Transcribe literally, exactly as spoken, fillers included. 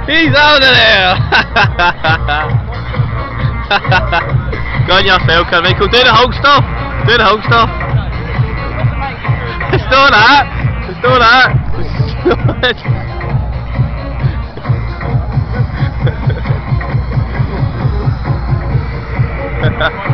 He's out of there! Go on yourself, Carmichael. Do the Hulk stuff. Do the Hulk stuff. It's not that. It's not that.